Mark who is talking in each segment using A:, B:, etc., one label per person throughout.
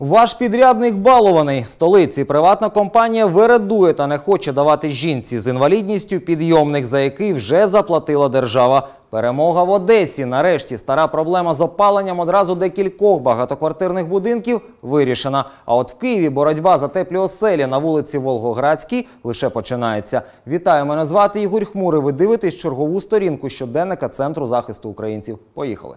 A: Ваш підрядник балований. В столиці приватна компанія вередує та не хоче давати жінці з інвалідністю підйомник, за який вже заплатила держава. Перемога в Одесі. Нарешті стара проблема з опаленням одразу декількох багатоквартирних будинків вирішена. А от в Києві боротьба за теплі оселі на вулиці Волгоградській лише починається. Вітаю, мене звати Ігор Хмурий. Ви дивитесь чергову сторінку щоденника Центру захисту українців. Поїхали.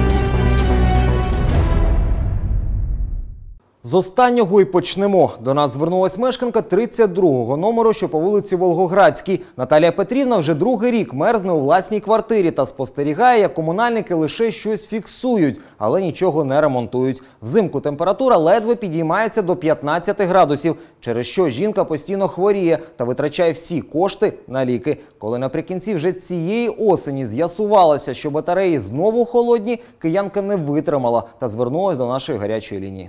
A: З останнього й почнемо. До нас звернулась мешканка 32-го номеру, що по вулиці Волгоградській. Наталія Петрівна вже другий рік мерзне у власній квартирі та спостерігає, як комунальники лише щось фіксують, але нічого не ремонтують. Взимку температура ледве підіймається до 15 градусів, через що жінка постійно хворіє та витрачає всі кошти на ліки. Коли наприкінці вже цієї осені з'ясувалося, що батареї знову холодні, киянка не витримала та звернулась до нашої гарячої лінії.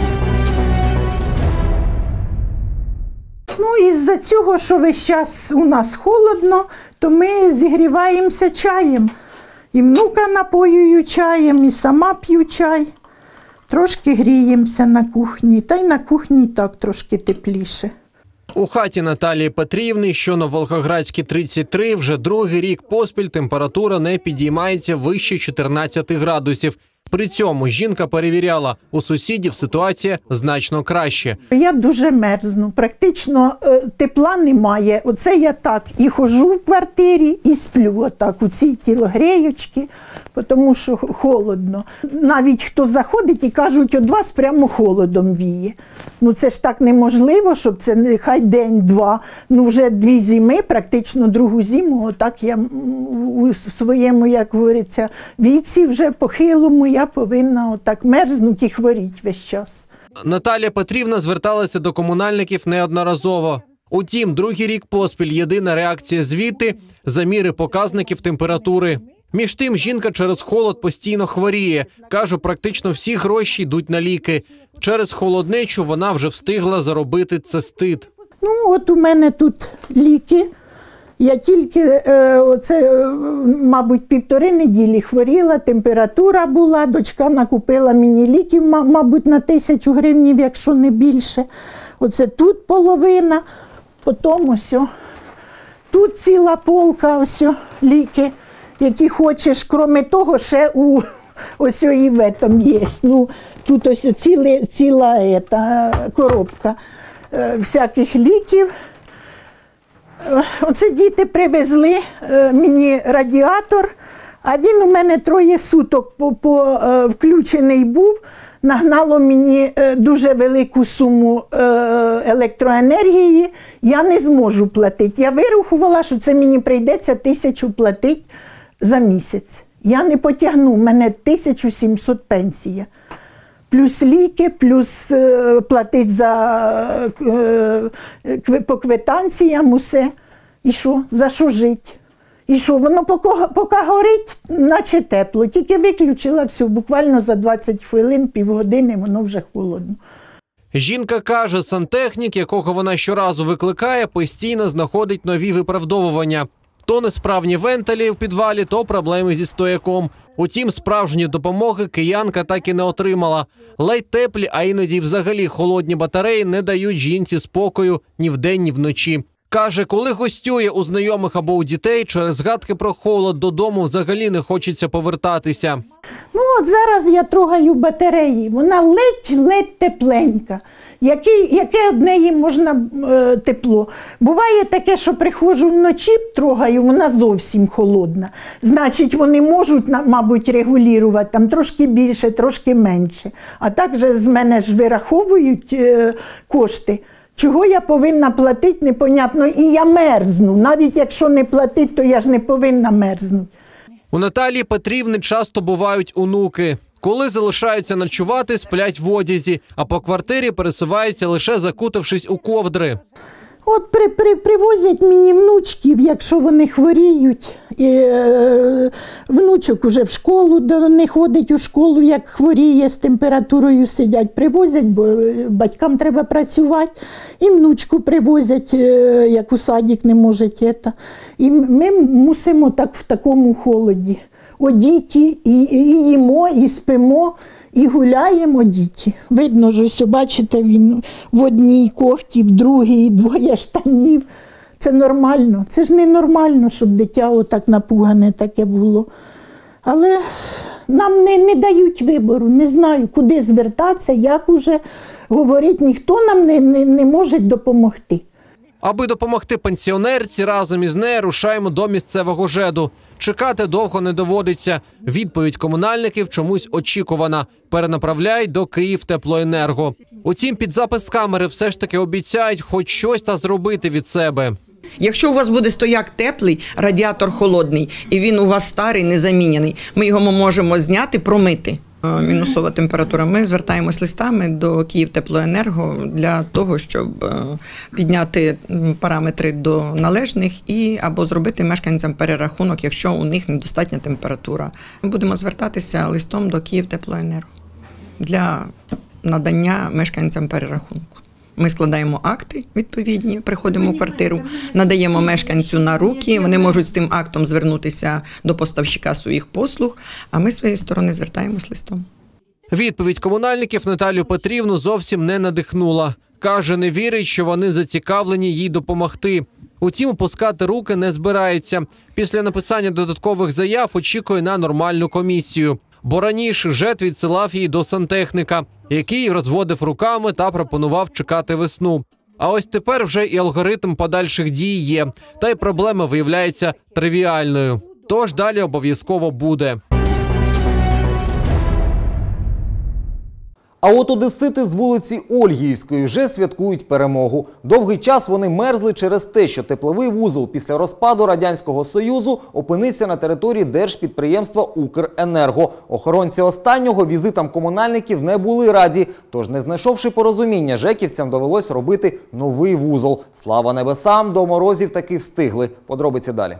B: Ну, із-за цього, що весь час у нас холодно, то ми зігріваємося чаєм. І внука напоюю чаєм, і сама п'ю чай. Трошки гріємося на кухні, та й на кухні так трошки тепліше.
C: У хаті Наталії Петрівни, що на Волгоградській 33, вже другий рік поспіль температура не підіймається вище 14 градусів. При цьому жінка перевіряла, у сусідів ситуація значно краще.
B: Я дуже мерзну, практично тепла немає. Оце я так і ходжу в квартирі, і сплю отак у цій тілогреючці, тому що холодно. Навіть хто заходить і кажуть, від вас прямо холодом віє. Ну це ж так неможливо, щоб це нехай день-два. Ну вже 2 зими, практично другу зиму, отак я у своєму, як говориться, віці вже похилому, я повинна отак мерзнути і хворіти весь час.
C: Наталія Петрівна зверталася до комунальників неодноразово. Утім, другий рік поспіль єдина реакція звідти – заміри показників температури. Між тим, жінка через холод постійно хворіє. Каже, практично всі гроші йдуть на ліки. Через холоднечу вона вже встигла заробити цистит.
B: Ну, от у мене тут ліки. Я тільки, мабуть, 1,5 неділі хворіла, температура була, дочка накупила мені ліків, мабуть, на 1000 гривень, якщо не більше. Оце тут половина, потім ось, тут ціла полка, ось, ліки, які хочеш, крім того, ще ось і в этом є. Ну, тут ось ціла коробка всяких ліків. Оце діти привезли мені радіатор, а він у мене 3 суток включений був. Нагнало мені дуже велику суму електроенергії, я не зможу платити. Я вирахувала, що це мені прийдеться 1000 платити за місяць. Я не потягну, у мене 1700 пенсія. Плюс ліки, плюс платить по квитанціям усе. І що? За що жити? І що? Воно поки горить, наче тепло. Тільки виключила все, буквально за 20 хвилин, півгодини, воно вже холодно.
C: Жінка каже, сантехнік, якого вона щоразу викликає, постійно знаходить нові виправдовування. То несправні вентилі в підвалі, то проблеми зі стояком. Утім, справжньої допомоги киянка так і не отримала. Ледь теплі, а іноді взагалі холодні батареї не дають жінці спокою ні вдень, ні вночі. Каже, коли гостює у знайомих або у дітей, через згадки про холод додому взагалі не хочеться повертатися.
B: Ну от зараз я трогаю батареї, вона ледь тепленька. Яке од неї можна тепло? Буває таке, що приходжу вночі, трогаю, вона зовсім холодна. Значить, вони можуть, мабуть, регулювати там трошки більше, трошки менше. А так же з мене ж вираховують кошти. Чого я повинна платити, непонятно. І я мерзну. Навіть якщо не платити, то я ж не повинна мерзнути.
C: У Наталії Петрівни часто бувають онуки. Коли залишаються ночувати, сплять в одязі, а по квартирі пересуваються лише закутавшись у ковдри.
B: От привозять мені внучків, якщо вони хворіють. Внучок уже в школу не ходить у школу, як хворіє, з температурою сидять. Привозять, бо батькам треба працювати. І внучку привозять, як у садик не може. І ми мусимо так в такому холоді. Одіті, і їмо, і спимо, І гуляємо діти. Видно ж, ось, бачите, він в одній кофті, в другій, двоє штанів. Це нормально. Це ж не нормально, щоб дитя отак напугане таке було. Але нам не дають вибору, не знаю, куди звертатися, як уже говорить, ніхто нам не може допомогти.
C: Аби допомогти пенсіонерці, разом із нею рушаємо до місцевого ЖЕДу. Чекати довго не доводиться. Відповідь комунальників чомусь очікувана. Перенаправляють до Київтеплоенерго. Утім, під запис з камери все ж таки обіцяють хоч щось та зробити від себе.
D: Якщо у вас буде стояк теплий, радіатор холодний, і він у вас старий, незамінений, ми його можемо зняти, промити. Мінусова температура. Ми звертаємось листами до Київтеплоенерго для того, щоб підняти параметри до належних або зробити мешканцям перерахунок, якщо у них недостатня температура. Ми будемо звертатися листом до Київтеплоенерго для надання мешканцям перерахунку. Ми складаємо акти відповідні, приходимо в квартиру, надаємо мешканцю на руки, вони можуть з тим актом звернутися до поставщика своїх послуг, а ми з своєї сторони звертаємось листом.
C: Відповідь комунальників Наталію Петрівну зовсім не надихнула. Каже, не вірить, що вони зацікавлені їй допомогти. Утім, опускати руки не збирається. Після написання додаткових заяв очікує на нормальну комісію. Бо раніше ЖЕД відсилав її до сантехніка, який розводив руками та пропонував чекати весну. А ось тепер вже і алгоритм подальших дій є. Та й проблема виявляється тривіальною. Тож далі обов'язково буде.
A: А от одесити з вулиці Ольгіївської вже святкують перемогу. Довгий час вони мерзли через те, що тепловий вузол після розпаду Радянського Союзу опинився на території держпідприємства «Укренерго». Охоронці останнього візитам комунальників не були раді. Тож, не знайшовши порозуміння, жеківцям довелось робити новий вузол. Слава небесам, до морозів таки встигли. Подробиці далі.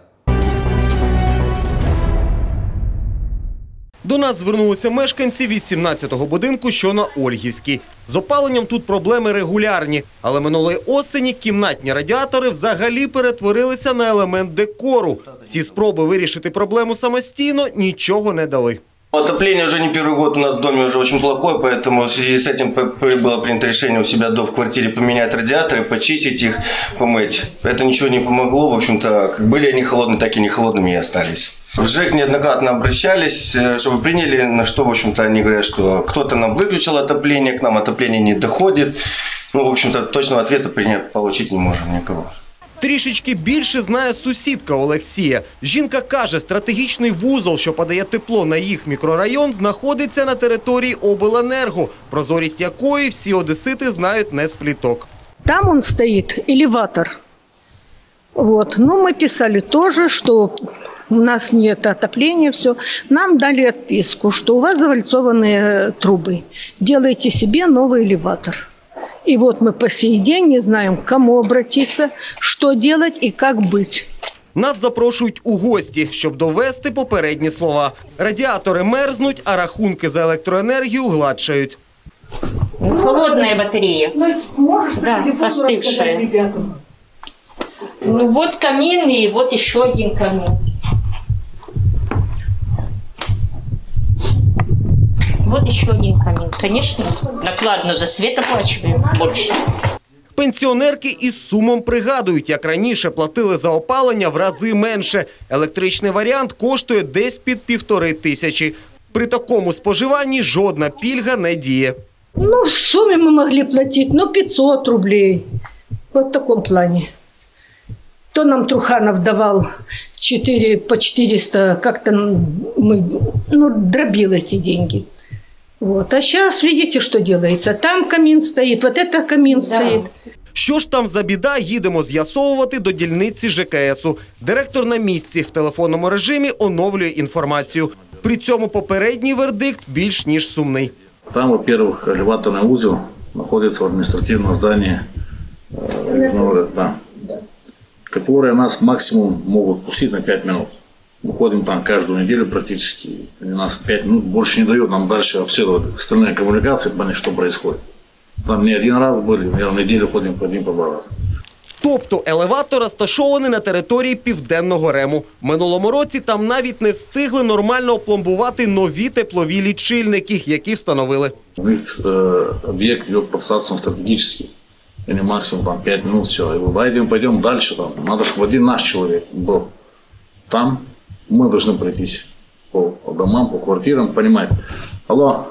A: До нас звернулися мешканці 18-го будинку, що на Ольгівській. З опаленням тут проблеми регулярні, але минулої осені кімнатні радіатори взагалі перетворилися на елемент декору. Всі спроби вирішити проблему самостійно нічого не дали.
E: Отопление уже не первый год у нас в доме уже очень плохое, поэтому в связи с этим было принято решение у себя в квартире поменять радиаторы, почистить их, помыть. Это ничего не помогло, в общем-то, как были они холодные, так и не холодными и остались. В ЖЭК неоднократно обращались, чтобы приняли, на что, в общем-то, они говорят, что кто-то нам выключил отопление, к нам отопление не доходит. Ну, в общем-то, точного ответа получить не можем никого.
A: Трішечки більше знає сусідка Олексія. Жінка каже, стратегічний вузол, що подає тепло на їх мікрорайон, знаходиться на території обленерго, прозорість якої всі одесити знають не з пліток.
F: Там он стоит элеватор. Вот. Но мы писали тоже, что у нас нет отопления, все. Нам дали отписку, что у вас завальцованные трубы. Делайте себе новый элеватор. И вот мы по сей день не знаем, к кому обратиться, что делать и как быть.
A: Нас запрошують у гості, щоб довести попередні слова. Радіатори мерзнуть, а рахунки за електроенергію гладшають.
G: Холодная батарея. Да, остывшая. Ну вот камин и вот еще один камин. Вот еще один камин. Конечно, накладно за свет оплачиваем больше.
A: Пенсіонерки із сумом пригадують, як раніше платили за опалення в рази менше. Електричний варіант коштує десь під 1500. При такому споживанні жодна пільга не діє.
F: Ну, в сумме мы могли платить, 500 рублей. Вот в таком плане. То нам Труханов давал 4 по 400, как-то мы дробил эти деньги. Вот. А сейчас видите, что делается. Там камин стоит, вот это камин стоит.
A: Що ж там за біда, їдемо з'ясовувати до дільниці ЖКСу. Директор на місці в телефонному режимі оновлює інформацію. При цьому попередній вердикт більш ніж сумний.
H: Там, во-первых, элеваторный узел находится в административном здании, которые нас максимум могут пустить на 5 минут. Мы ходим там каждую неделю практически, и нас 5 минут больше не дают нам дальше обследовать остальные коммуникации, понять, что происходит. Там не один раз были, наверное, неделю ходим по 2 раза.
A: Тобто елеватор розташований на території Південного РЕМу. Минулому році там навіть не встигли нормально опломбувати нові теплові лічильники, які встановили.
H: У них объект идет под статусом стратегический. Они максимум там 5 минут, все. И пойдем дальше. Там. Надо, чтобы один наш человек был. Там мы должны пройтись по домам, по квартирам, понимать. Алло,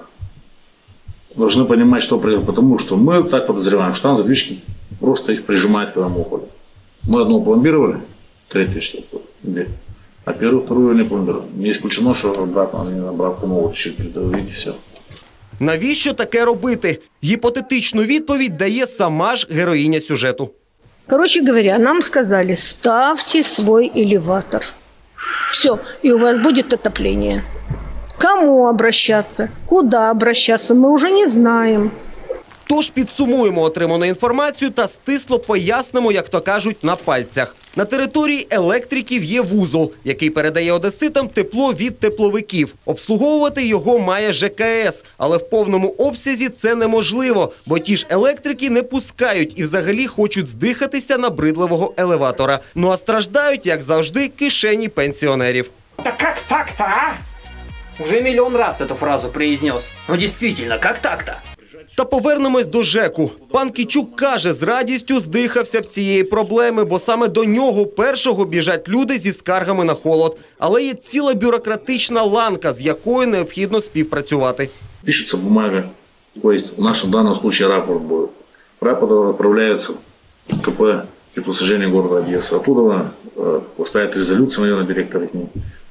H: должны понимать, что происходит. Потому что мы так подозреваем, что там задвижки просто их прижимают, когда мы уходим. Мы одну пломбировали, третью, четвертую, а первую, вторую не пломбировали. Не исключено, что обратно они обратно могут чуть придавить и все.
A: Навіщо таке робити? Гіпотетичну відповідь дає сама ж героїня сюжету.
F: Короче говоря, нам сказали, ставьте свой элеватор. Все, и у вас будет отопление. Кому обращаться? Куда обращаться? Мы уже не знаем.
A: Тож підсумуємо отриману інформацію та стисло пояснимо, як то кажуть, на пальцях. На території електриків є вузол, який передає одеситам тепло від тепловиків. Обслуговувати його має ЖКС, але в повному обсязі це неможливо, бо ті ж електрики не пускають і взагалі хочуть здихатися набридливого елеватора. Ну а страждають, як завжди, кишені пенсіонерів.
I: Да как так-то, а? Уже миллион раз эту фразу произнес. Ну действительно, как так-то?
A: Та повернемось до ЖЕКу. Пан Кічук каже, з радістю здихався б цієї проблеми, бо саме до нього першого біжать люди зі скаргами на холод. Але є ціла бюрократична ланка, з якою необхідно співпрацювати.
H: Пишется бумага, то есть в нашем данном случае рапорт будет. Рапорт отправляется в КП теплоснабжения города Одессы. Оттуда поставят резолюцию, наверное, директор к ним.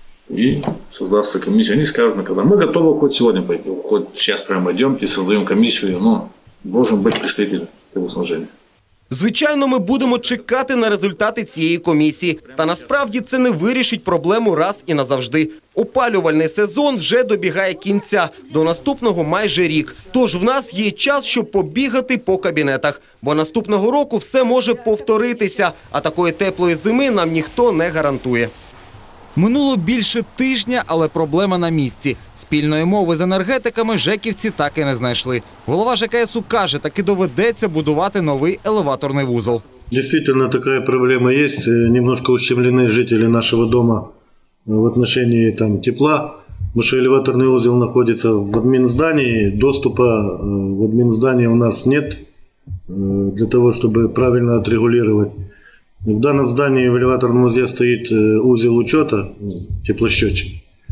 H: И создастся комиссия. Они скажут, когда мы готовы хоть сегодня пойти, хоть сейчас прямо идемте, создаем комиссию, но должен быть представитель теплоснабжения.
A: Звичайно, ми будемо чекати на результати цієї комісії. Та насправді це не вирішить проблему раз і назавжди. Опалювальний сезон вже добігає кінця. До наступного майже рік. Тож в нас є час, щоб побігати по кабінетах. Бо наступного року все може повторитися, а такої теплої зими нам ніхто не гарантує. Минуло більше тижня, але проблема на місці. Спільної мови з енергетиками жеківці так і не знайшли. Голова ЖКСу каже, таки доведеться будувати новий елеваторний вузол.
J: Действительно, такая проблема есть. Немножко ущемлены жители нашего дома в отношении тепла. Потому что элеваторный узел находится в админздании. Доступа в админздание у нас нет для того, чтобы правильно отрегулировать. В данном здании в элеваторном узле стоит узел учета, теплосчетчик.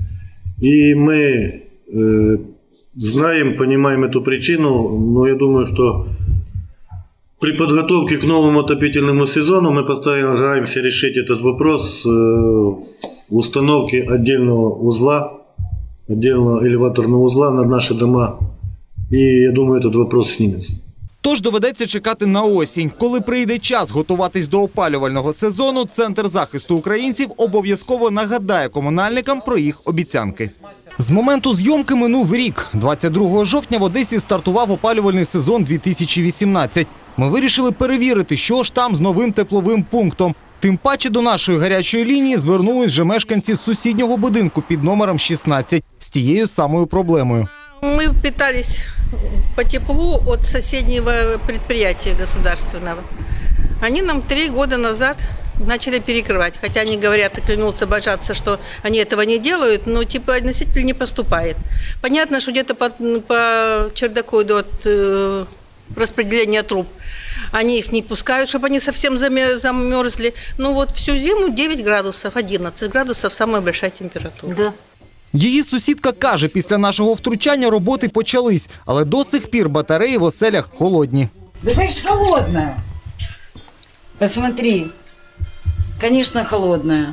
J: И мы знаем, понимаем эту причину, но я думаю, что при подготовке к новому отопительному сезону мы постараемся решить этот вопрос установки отдельного узла, отдельного элеваторного узла на наши дома. И я думаю, этот вопрос снимется.
A: Тож доведеться чекати на осінь. Коли прийде час готуватись до опалювального сезону, Центр захисту українців обов'язково нагадає комунальникам про їх обіцянки. З моменту зйомки минув рік. 22 жовтня в Одесі стартував опалювальний сезон 2018. Ми вирішили перевірити, що ж там з новим тепловим пунктом. Тим паче до нашої гарячої лінії звернулись вже мешканці з сусіднього будинку під номером 16 з тією самою проблемою.
K: Мы питались по теплу от соседнего предприятия государственного. Они нам 3 года назад начали перекрывать. Хотя они говорят и клянутся, божатся, что они этого не делают, но типа носитель не поступает. Понятно, что где-то по чердаку идет распределение труб. Они их не пускают, чтобы они совсем замерзли. Ну вот всю зиму 9 градусов, 11 градусов самая большая температура.
F: Да.
A: Її сусідка каже, після нашого втручання роботи почались, але до сих пір батареї в оселях холодні.
L: Да это ж холодная. Посмотри. Конечно, холодная.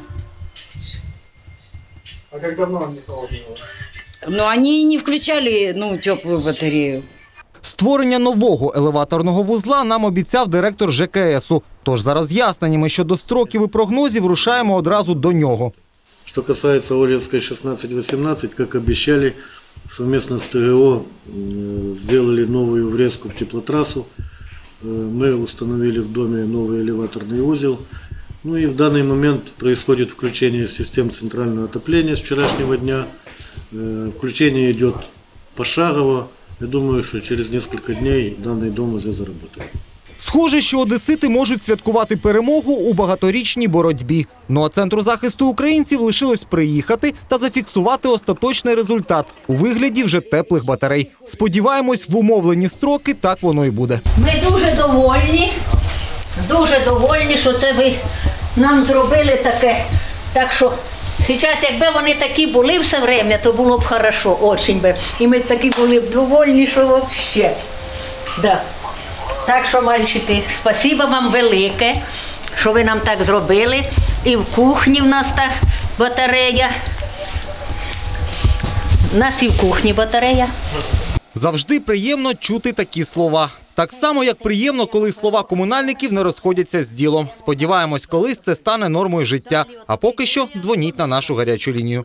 M: А как давно они холодные?
L: Но они не включали, теплую батарею.
A: Створення нового елеваторного вузла нам обіцяв директор ЖКСу. Тож за роз'ясненнями щодо строків і прогнозів рушаємо одразу до нього.
J: Что касается Олевской 16-18, как обещали, совместно с ТГО сделали новую врезку в теплотрассу. Мы установили в доме новый элеваторный узел. Ну и в данный момент происходит включение систем центрального отопления с вчерашнего дня. Включение идет пошагово. Я думаю, что через несколько дней данный дом уже заработает.
A: Схоже, що одесити можуть святкувати перемогу у багаторічній боротьбі. Ну а Центру захисту українців лишилось приїхати та зафіксувати остаточний результат у вигляді вже теплих батарей. Сподіваємось, в умовлені строки так воно і буде.
M: Ми дуже довольні, що це ви нам зробили таке. Так що зараз, якби вони такі були все время, то було б хорошо, очень би. І ми такі були б довольні, що взагалі. Да. Так що, мальчики, спасибо вам велике, що ви нам так зробили. І в кухні в нас так батарея. У нас і в кухні батарея.
A: Завжди приємно чути такі слова. Так само, як приємно, коли слова комунальників не розходяться з ділом. Сподіваємось, колись це стане нормою життя. А поки що дзвоніть на нашу гарячу лінію.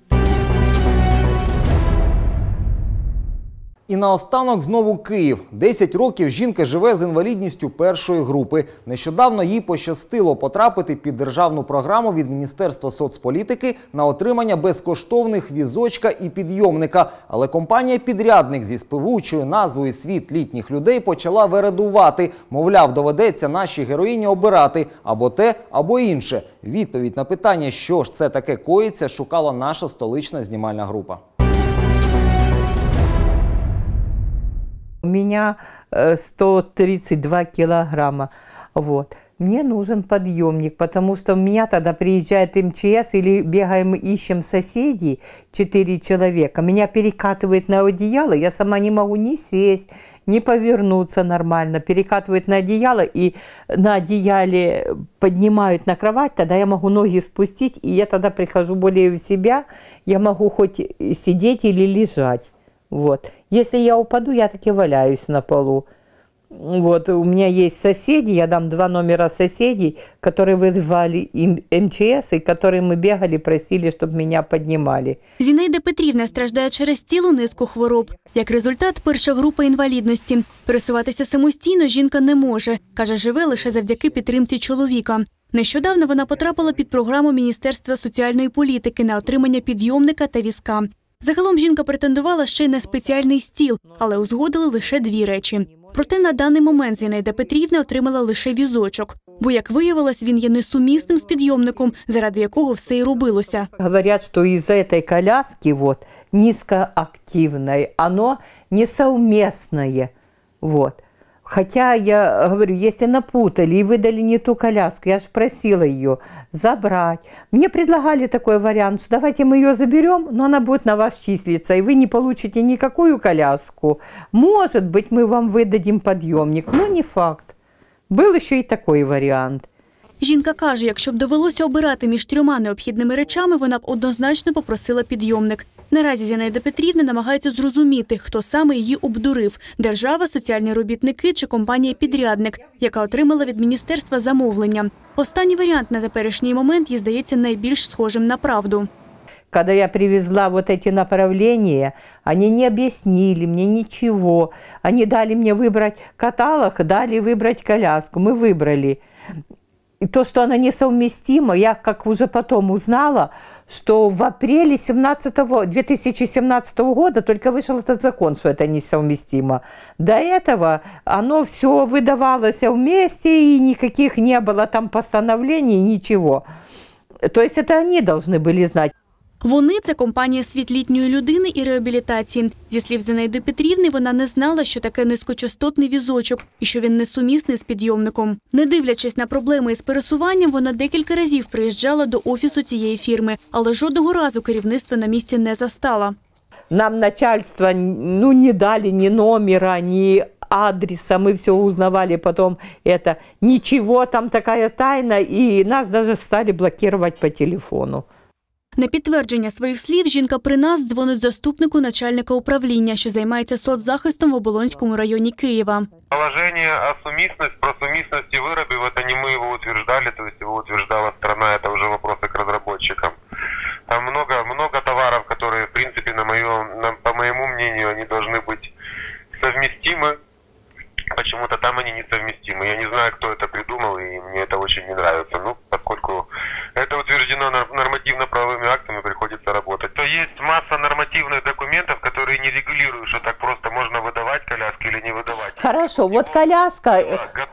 A: І наостанок знову Київ. 10 років жінка живе з інвалідністю першої групи. Нещодавно їй пощастило потрапити під державну програму від Міністерства соцполітики на отримання безкоштовних візочка і підйомника. Але компанія-підрядник зі співучою назвою «Світ літніх людей» почала вередувати. Мовляв, доведеться нашій героїні обирати або те, або інше. Відповідь на питання, що ж це таке коїться, шукала наша столична знімальна група.
N: У меня 132 килограмма. Вот. Мне нужен подъемник, потому что у меня тогда приезжает МЧС или бегаем, ищем соседей, 4 человека. Меня перекатывает на одеяло, я сама не могу ни сесть, ни повернуться нормально. Перекатывает на одеяло и на одеяле поднимают на кровать, тогда я могу ноги спустить, и я тогда прихожу более в себя, я могу хоть сидеть или лежать. Вот. Если я упаду, я таки валяюсь на полу. Вот. У меня есть соседи, я дам 2 номера соседей, которые вызывали МЧС, и которые мы бегали, просили, чтобы меня поднимали.
O: Зінаїда Петрівна страждає через цілу низку хвороб. Як результат, перша група інвалідності. Пересуватися самостійно жінка не може. Каже, живе лише завдяки підтримці чоловіка. Нещодавно вона потрапила під програму Міністерства соціальної політики на отримання підйомника та візка. Загалом жінка претендувала ще й на спеціальний стіл, але узгодили лише 2 речі. Проте на даний момент Зінаїда Петрівна отримала лише візочок, бо, як виявилось, він є несумісним з підйомником, заради якого все й робилося.
N: Говорять, що із-за цієї коляски, вот, низкоактивної, воно несовместне. Вот. Хотя я говорю, если напутали и выдали не ту коляску, я же просила ее забрать. Мне предлагали такой вариант, что давайте мы ее заберем, но она будет на вас числиться, и вы не получите никакую коляску. Может быть, мы вам выдадим подъемник, но не факт. Был еще и такой вариант.
O: Жінка каже, якщо б довелося обирати між 3 необхідними речами, вона б однозначно попросила підйомник. Наразі Зінаїда Петрівна намагається зрозуміти, хто саме її обдурив – держава, соціальні робітники чи компанія-підрядник, яка отримала від міністерства замовлення. Останній варіант на теперішній момент їй здається найбільш схожим на правду.
N: Когда я привезла вот эти направления, они не объяснили мне ничего. Они дали мне выбрать каталог, дали выбрать коляску. Мы выбрали. И то, что она несовместима, я как уже потом узнала, что в апреле 2017 года только вышел этот закон, что это несовместимо. До этого оно все выдавалось вместе, и никаких не было там постановлений, ничего. То есть это они должны были знать.
O: Вони – це компанія «Світ літньої людини» і реабілітації. Зі слів Зінаїди Петрівни, вона не знала, що таке низькочастотний візочок і що він несумісний з підйомником. Не дивлячись на проблеми із пересуванням, вона декілька разів приїжджала до офісу цієї фірми, але жодного разу керівництво на місці не застала.
N: Нам начальство не дали ні номера, ні адреса, мы все узнавали потом, это ничего, там такая тайна, и нас даже стали блокировать по телефону.
O: На підтвердження своїх слів, жінка при нас дзвонить заступнику начальника управління, що займається соцзахистом в Оболонському районі Києва.
P: Положение о суместности, про суместности вырабов, это не мы его утверждали, то есть его утверждала страна, это уже вопросы к разработчикам. Там много товаров, которые, в принципе, по моему мнению, они должны быть совместимы. Почему-то там они несовместимы. Я не знаю, кто это придумал, и мне это очень не нравится. Ну, поскольку это утверждено нормативно-правовыми актами, приходится работать. То есть масса нормативных документов, которые не регулируют, что так просто можно выдавать коляски или не выдавать.
N: Хорошо, вот коляска...
P: Готовая,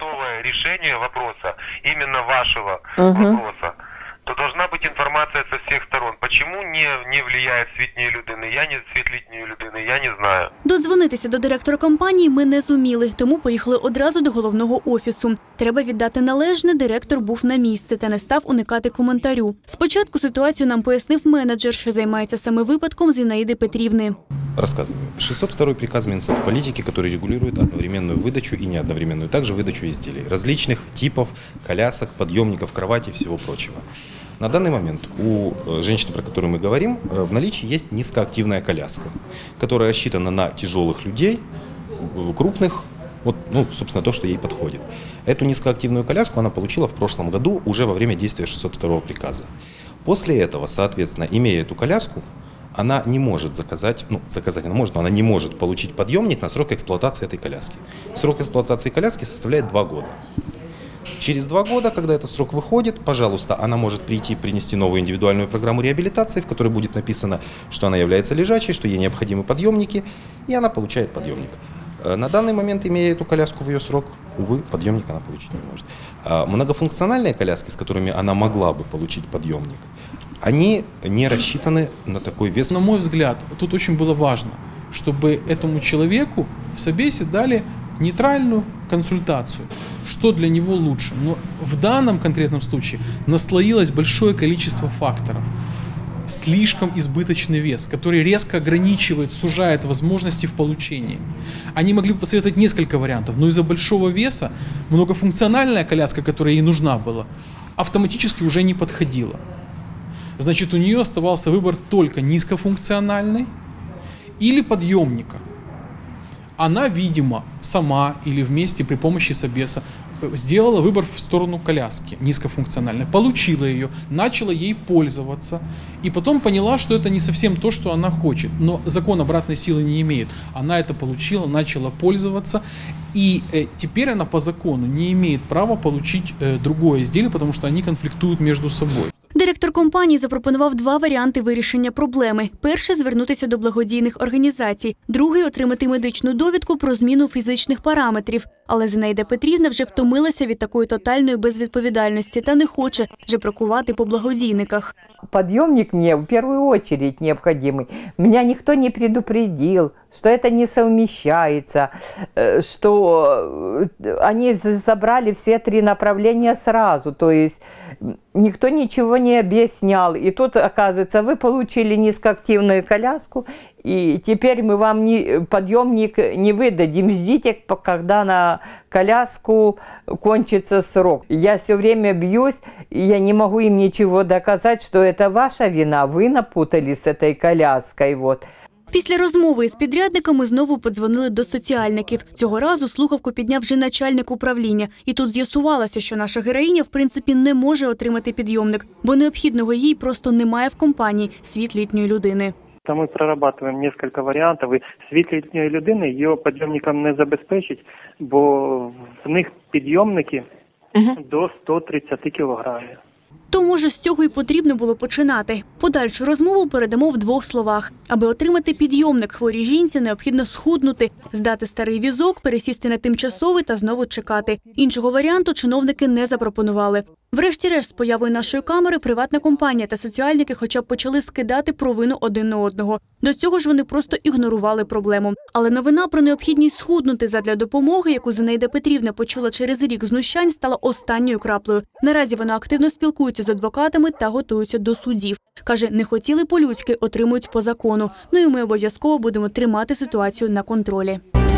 P: решения вопроса, именно вашего вопроса, то должна быть информация со всех сторон. Почему не влияет світні людини? Світлітні людини, я не знаю.
O: Додзвонитися до директора компанії ми не зуміли, тому поїхали одразу до головного офісу. Треба віддати належне, директор був на місці та не став уникати коментарю. Спочатку ситуацію нам пояснив менеджер, що займається саме випадком Зінаїди Петрівни.
Q: Рассказываю. 602 приказ Минсоцполитики, который регулирует одновременную выдачу и неодновременную также выдачу изделий различных типов, колясок, подъемников, кровати и всего прочего. На данный момент у женщины, про которую мы говорим, в наличии есть низкоактивная коляска, которая рассчитана на тяжелых людей, крупных, вот, собственно, то, что ей подходит. Эту низкоактивную коляску она получила в прошлом году уже во время действия 602 приказа. После этого, соответственно, имея эту коляску, она не может заказать она может, но она не может получить подъемник на срок эксплуатации этой коляски. Срок эксплуатации коляски составляет 2 года. Через 2 года, когда этот срок выходит, пожалуйста, она может прийти принести новую индивидуальную программу реабилитации, в которой будет написано, что она является лежачей, что ей необходимы подъемники, и она получает подъемник. На данный момент, имея эту коляску в ее срок, увы, подъемник она получить не может. Многофункциональные коляски, с которыми она могла бы получить подъемник, они не рассчитаны на такой вес.
R: На мой взгляд, тут очень было важно, чтобы этому человеку в собесе дали нейтральную консультацию, что для него лучше. Но в данном конкретном случае наслоилось большое количество факторов. Слишком избыточный вес, который резко ограничивает, сужает возможности в получении. Они могли бы посоветовать несколько вариантов, но из-за большого веса многофункциональная коляска, которая ей нужна была, автоматически уже не подходила. Значит, у нее оставался выбор только низкофункциональной или подъемника. Она, видимо, сама или вместе при помощи собеса сделала выбор в сторону коляски низкофункциональной, получила ее, начала ей пользоваться и потом поняла, что это не совсем то, что она хочет. Но закон обратной силы не имеет. Она это получила, начала пользоваться, и теперь она по закону не имеет права получить другое изделие, потому что они конфликтуют между собой.
O: Директор компанії запропонував 2 варіанти вирішення проблеми. Перший – звернутися до благодійних організацій. Другий – отримати медичну довідку про зміну фізичних параметрів. Але Зінаїда Петрівна вже втомилася від такої тотальної безвідповідальності та не хоче жебракувати по благодійниках.
N: Подъемник мне в первую очередь необходимый. Меня никто не предупредил, что это не совмещается, что они забрали все 3 направления сразу, то есть никто ничего не объяснял. И тут, оказывается, вы получили низкоактивную коляску, и теперь мы вам подъемник не выдадим. Ждите, когда на коляску кончится срок. Я все время бьюсь, и я не могу им ничего доказать, что это ваша вина, вы напутали с этой коляской. Вот.
O: Після розмови із підрядниками знову подзвонили до соціальників. Цього разу слухавку підняв вже начальник управління. І тут з'ясувалося, що наша героїня в принципі не може отримати підйомник, бо необхідного їй просто немає в компанії «Світ літньої людини».
S: Мы прорабатываем несколько варіантів, і «Світ літньої людини» її підйомником не забезпечить, бо в них підйомники до 130 кілограмів.
O: То, може, з цього і потрібно було починати. Подальшу розмову передамо в 2 словах. Аби отримати підйомник хворій жінці, необхідно схуднути, здати старий візок, пересісти на тимчасовий та знову чекати. Іншого варіанту чиновники не запропонували. Врешті-решт, з появою нашої камери, приватна компанія та соціальники хоча б почали скидати провину один на одного. До цього ж вони просто ігнорували проблему. Але новина про необхідність схуднути задля допомоги, яку Зінаїда Петрівна почула через рік знущань, стала останньою краплею. Наразі вона активно спілкується з адвокатами та готується до судів. Каже, не хотіли по-людськи, отримують по закону. Ну і ми обов'язково будемо тримати ситуацію на контролі.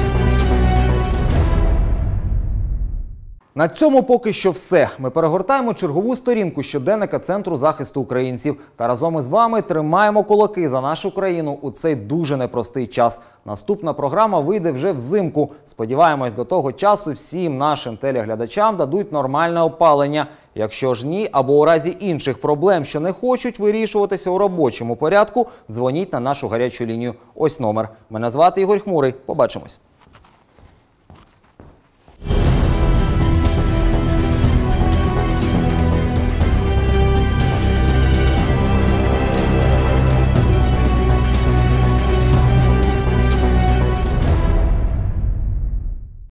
A: На цьому поки що все. Ми перегортаємо чергову сторінку щоденника Центру захисту українців. Та разом із вами тримаємо кулаки за нашу країну у цей дуже непростий час. Наступна програма вийде вже взимку. Сподіваємось, до того часу всім нашим телеглядачам дадуть нормальне опалення. Якщо ж ні, або у разі інших проблем, що не хочуть вирішуватися у робочому порядку, дзвоніть на нашу гарячу лінію. Ось номер. Мене звати Ігор Хмурий. Побачимось.